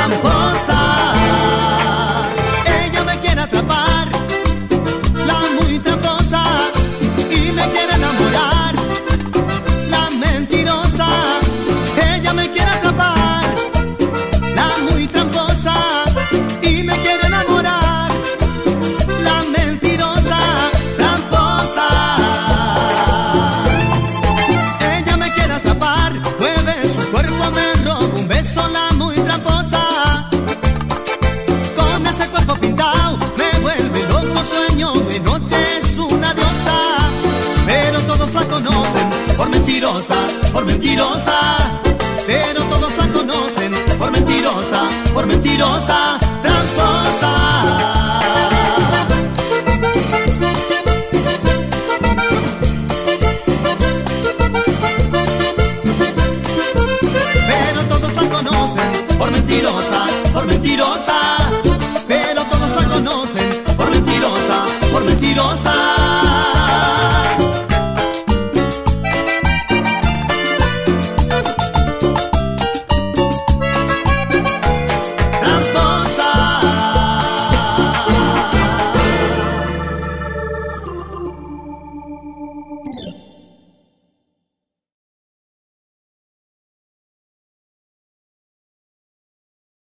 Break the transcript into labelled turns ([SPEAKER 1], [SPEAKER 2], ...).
[SPEAKER 1] tramposa. Ella me quiere atrapar, la muy tramposa, y me quiere enamorar, la mentirosa. Ella me quiere atrapar, la muy tramposa, y me quiere enamorar, la mentirosa, tramposa. Ella me quiere atrapar, mueve su cuerpo, me roba un beso, la muy tramposa. Con ese cuerpo pintado me vuelve loco, sueño de noche, es una diosa. Pero todos la conocen por mentirosa, por mentirosa. Pero todos la conocen por mentirosa, tramposa. Pero todos la conocen por mentirosa,